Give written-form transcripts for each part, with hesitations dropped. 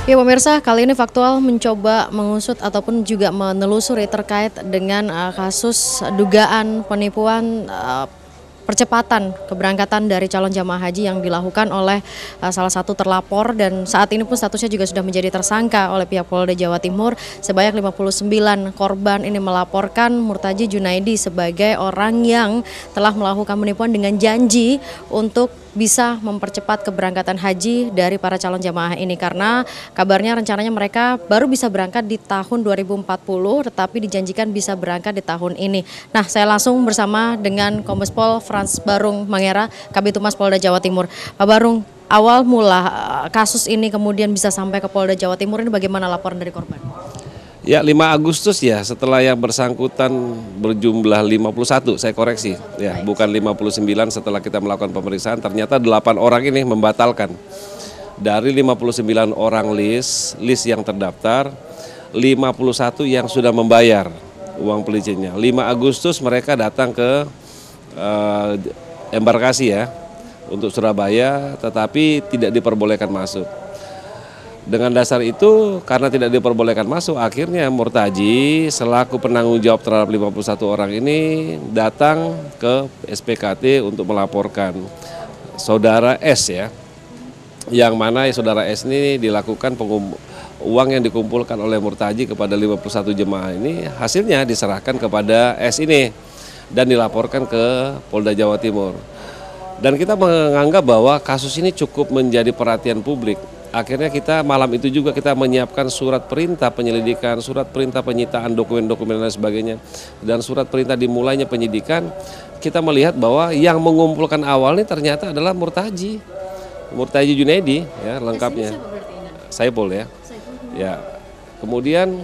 Ya pemirsa, kali ini Faktual mencoba mengusut ataupun juga menelusuri terkait dengan kasus dugaan penipuan percepatan keberangkatan dari calon jamaah haji yang dilakukan oleh salah satu terlapor, dan saat ini pun statusnya juga sudah menjadi tersangka oleh pihak Polda Jawa Timur. Sebanyak 59 korban ini melaporkan Murtaji Junaidi sebagai orang yang telah melakukan penipuan dengan janji untuk bisa mempercepat keberangkatan haji dari para calon jamaah ini, karena kabarnya rencananya mereka baru bisa berangkat di tahun 2040 tetapi dijanjikan bisa berangkat di tahun ini. Nah, saya langsung bersama dengan Kombes Pol Frans Barung Mangera, Kabid Humas Polda Jawa Timur. Pak Barung, awal mula kasus ini kemudian bisa sampai ke Polda Jawa Timur ini bagaimana laporan dari korban? Ya, 5 Agustus ya, setelah yang bersangkutan berjumlah 51, saya koreksi. Ya, bukan 59. Setelah kita melakukan pemeriksaan, ternyata 8 orang ini membatalkan. Dari 59 orang list yang terdaftar, 51 yang sudah membayar uang pelicinnya. 5 Agustus mereka datang ke embarkasi ya, untuk Surabaya, tetapi tidak diperbolehkan masuk. Dengan dasar itu, karena tidak diperbolehkan masuk, akhirnya Murtaji selaku penanggung jawab terhadap 51 orang ini datang ke SPKT untuk melaporkan saudara S ya. Yang mana saudara S ini dilakukan uang yang dikumpulkan oleh Murtaji kepada 51 jemaah ini, hasilnya diserahkan kepada S ini dan dilaporkan ke Polda Jawa Timur. Dan kita menganggap bahwa kasus ini cukup menjadi perhatian publik. Akhirnya kita malam itu juga kita menyiapkan surat perintah penyelidikan, surat perintah penyitaan dokumen-dokumen dan sebagainya, dan surat perintah dimulainya penyidikan. Kita melihat bahwa yang mengumpulkan awal ini ternyata adalah Murtaji Junaidi ya, lengkapnya. Saipul ya. Ya. Kemudian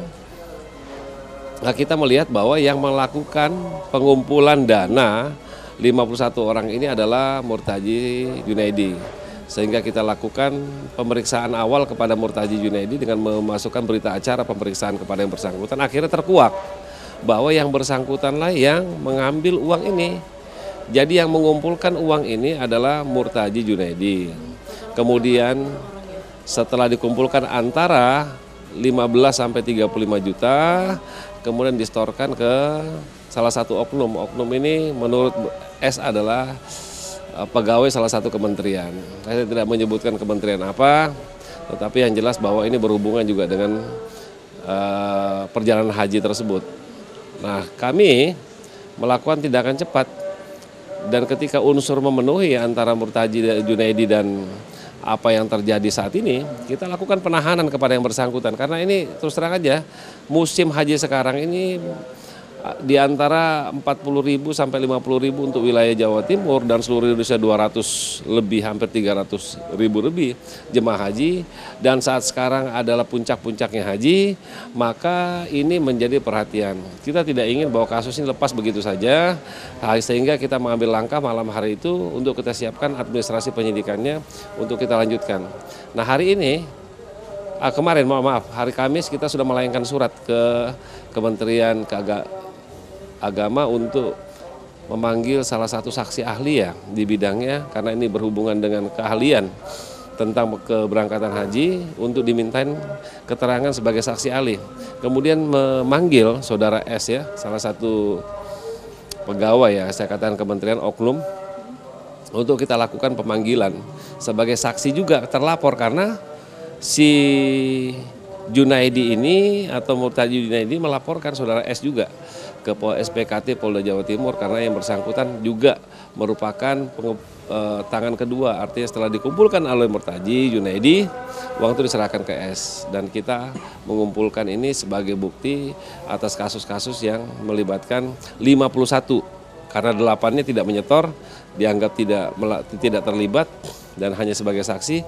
kita melihat bahwa yang melakukan pengumpulan dana 51 orang ini adalah Murtaji Junaidi. Sehingga kita lakukan pemeriksaan awal kepada Murtaji Junaidi dengan memasukkan berita acara pemeriksaan kepada yang bersangkutan. Akhirnya terkuak bahwa yang bersangkutanlah yang mengambil uang ini. Jadi yang mengumpulkan uang ini adalah Murtaji Junaidi. Kemudian setelah dikumpulkan antara 15 sampai 35 juta, kemudian distorkan ke salah satu oknum. Oknum ini menurut S adalah pegawai salah satu kementerian. Saya tidak menyebutkan kementerian apa, tetapi yang jelas bahwa ini berhubungan juga dengan perjalanan haji tersebut. Nah, kami melakukan tindakan cepat, dan ketika unsur memenuhi antara Murtaji Junaidi dan apa yang terjadi saat ini, kita lakukan penahanan kepada yang bersangkutan. Karena ini terus terang aja, musim haji sekarang ini di antara 40.000 sampai 50.000 untuk wilayah Jawa Timur dan seluruh Indonesia 200 lebih, hampir 300.000 lebih jemaah haji, dan saat sekarang adalah puncak-puncaknya haji, maka ini menjadi perhatian. Kita tidak ingin bahwa kasus ini lepas begitu saja, sehingga kita mengambil langkah malam hari itu untuk kita siapkan administrasi penyidikannya untuk kita lanjutkan. Nah, hari ini kemarin hari Kamis kita sudah melayangkan surat ke Kementerian Agama untuk memanggil salah satu saksi ahli ya di bidangnya, karena ini berhubungan dengan keahlian tentang keberangkatan haji, untuk dimintain keterangan sebagai saksi ahli. Kemudian memanggil saudara S ya, salah satu pegawai ya, saya katakan kementerian oknum, untuk kita lakukan pemanggilan sebagai saksi juga terlapor, karena si Junaidi ini atau Murtaji Junaidi melaporkan saudara S juga ke SPKT Polda Jawa Timur, karena yang bersangkutan juga merupakan tangan kedua, artinya setelah dikumpulkan oleh Murtaji Junaidi, uang itu diserahkan ke S, dan kita mengumpulkan ini sebagai bukti atas kasus-kasus yang melibatkan 51, karena 8-nya tidak menyetor, dianggap tidak terlibat dan hanya sebagai saksi.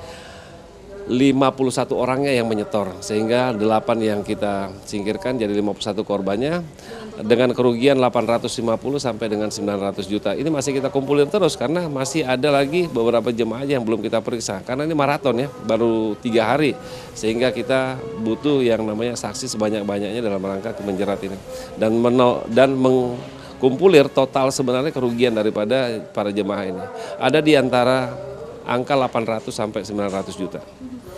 51 orangnya yang menyetor, sehingga 8 yang kita singkirkan jadi 51 korbannya dengan kerugian 850 sampai dengan 900 juta. Ini masih kita kumpulin terus karena masih ada lagi beberapa jemaah yang belum kita periksa, karena ini maraton ya, baru 3 hari, sehingga kita butuh yang namanya saksi sebanyak-banyaknya dalam rangka menjerat ini dan mengkumpulir total sebenarnya kerugian daripada para jemaah ini ada di antara angka 800 sampai 900 juta. Artinya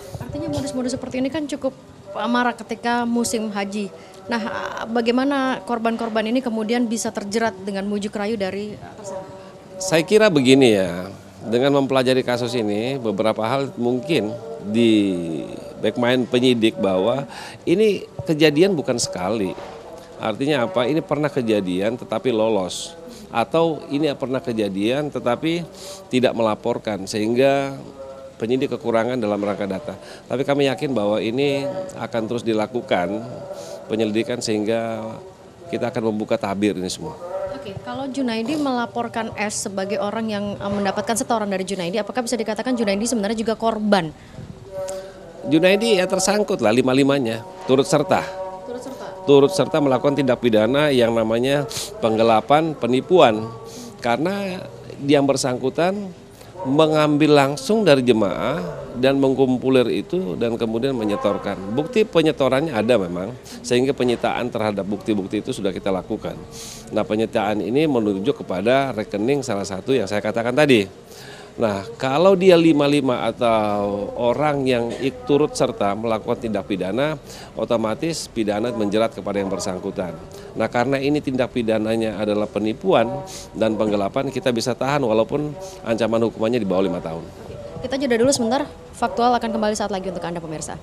modus-modus seperti ini kan cukup marak ketika musim haji. Nah, bagaimana korban-korban ini kemudian bisa terjerat dengan bujuk rayu dari tersangka? Saya kira begini ya, dengan mempelajari kasus ini beberapa hal mungkin di backmind penyidik bahwa ini kejadian bukan sekali. Artinya apa? Ini pernah kejadian tetapi lolos. Atau ini pernah kejadian tetapi tidak melaporkan sehingga penyidik kekurangan dalam rangka data. Tapi kami yakin bahwa ini akan terus dilakukan penyelidikan sehingga kita akan membuka tabir ini semua. Oke, kalau Junaidi melaporkan S sebagai orang yang mendapatkan setoran dari Junaidi, apakah bisa dikatakan Junaidi sebenarnya juga korban? Junaidi ya tersangkut lah lima-limanya, turut serta. Turut serta melakukan tindak pidana yang namanya penggelapan, penipuan. Karena yang bersangkutan mengambil langsung dari jemaah dan mengkumpulir itu dan kemudian menyetorkan. Bukti penyetorannya ada memang, sehingga penyitaan terhadap bukti-bukti itu sudah kita lakukan. Nah, penyitaan ini menunjuk kepada rekening salah satu yang saya katakan tadi. Nah, kalau dia 55 atau orang yang turut serta melakukan tindak pidana, otomatis pidana menjerat kepada yang bersangkutan. Nah, karena ini tindak pidananya adalah penipuan dan penggelapan, kita bisa tahan walaupun ancaman hukumannya di bawah 5 tahun. Kita jeda dulu sebentar, faktual akan kembali saat lagi untuk Anda pemirsa.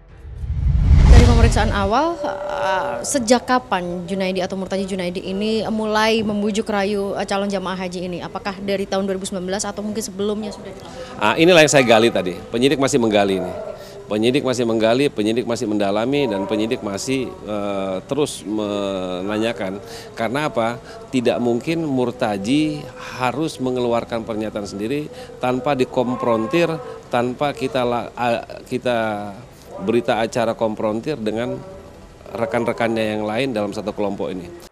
Dari pemeriksaan awal, sejak kapan Junaidi atau Murtaji Junaidi ini mulai membujuk rayu calon jamaah haji ini? Apakah dari tahun 2019 atau mungkin sebelumnya sudah dilakukan? Inilah yang saya gali tadi, penyidik masih menggali ini. Penyidik masih menggali, penyidik masih mendalami, dan penyidik masih terus menanyakan. Karena apa? Tidak mungkin Murtaji harus mengeluarkan pernyataan sendiri tanpa dikonfrontir, tanpa kita berita acara konfrontir dengan rekan-rekannya yang lain dalam satu kelompok ini.